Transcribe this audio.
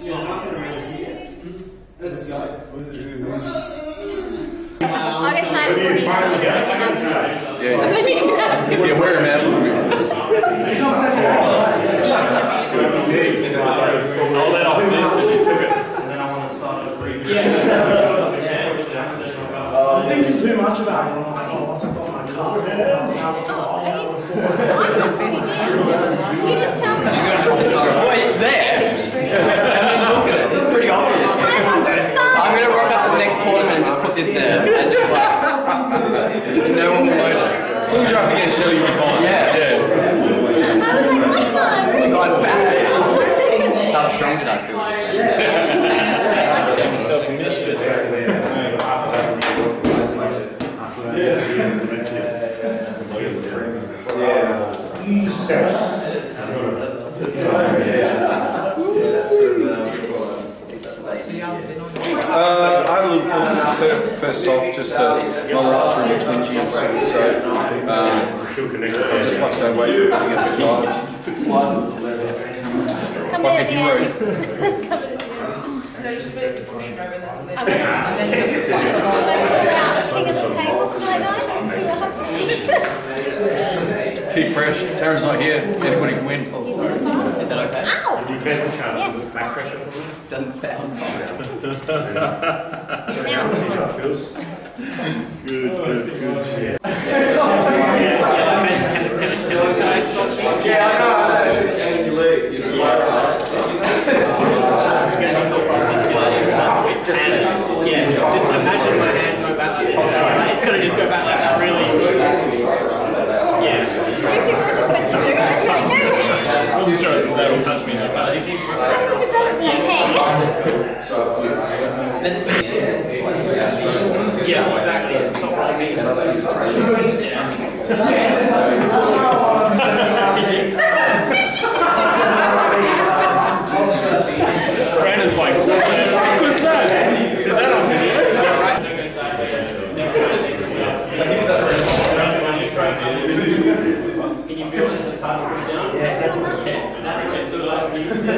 Let's go. I'll get tired before he does, so we can have him. Yeah, wear him out a little bit first. I'll let off this and you took it. And then I want to start a free. I'm thinking too much about it. I'm like, oh, what's up on my car? I'm not fresh again. You didn't tell me. You're going to talk to boy, it's there. I mean, look at it. It's pretty obvious. I'm going to rock up to the next tournament and just put this there. And just like, no one will notice. As long as you're up against Shelly, you'll be fine. Yeah. I was like, what? God, bad. How strong did I feel? I had a little first off, just not up through the twingy, so just like I say, wait for it to get a bit tired. Took slices. Come in at the end. Come in at the end. And then just put pushing over this and then King of the table tonight, guys, and see what happens. Keep fresh. Taryn's not here. Anybody can win. Is that okay? Ow! You can Yes, it's back fine. pressure for me. Doesn't sound Now it's fine. Good. Yeah, I know. And you leave. Just imagine my hand go back like this. It's going to just go back like that really easy. Yeah. Did you see what I just went to do? I was like, no. I wasn't joking, that will touch me inside. Yeah, exactly. Top right. Brandon's like, what was that? Is that on video? Can you feel it? It's hard to push down. Yeah, definitely. That's what it's like.